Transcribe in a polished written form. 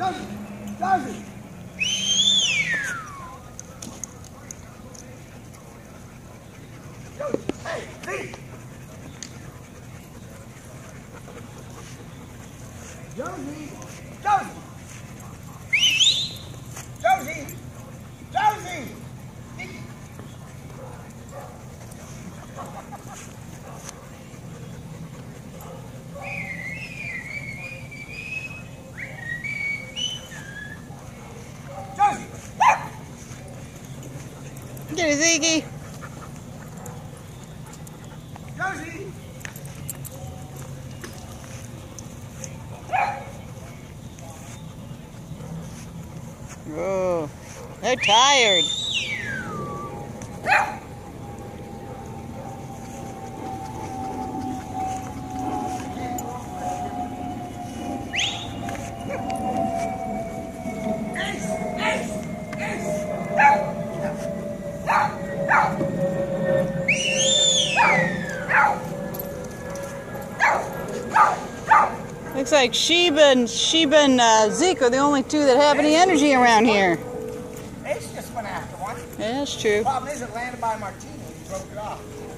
Josie! Josie! Hey, Lee! Josie! Josie! Josie! Josie! Josie! Get it, Ziggy. Josie! Oh, they're tired. Looks like Sheba and Zeke are the only two that have any energy around here. Ace just went after one. Yeah, that's true. Problem is, it landed by Martini. He broke it off.